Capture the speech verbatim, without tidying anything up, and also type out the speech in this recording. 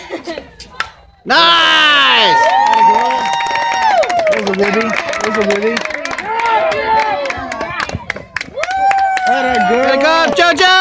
Nice! There's a Libby. There's a Libby. That a girl. Good job, JoJo!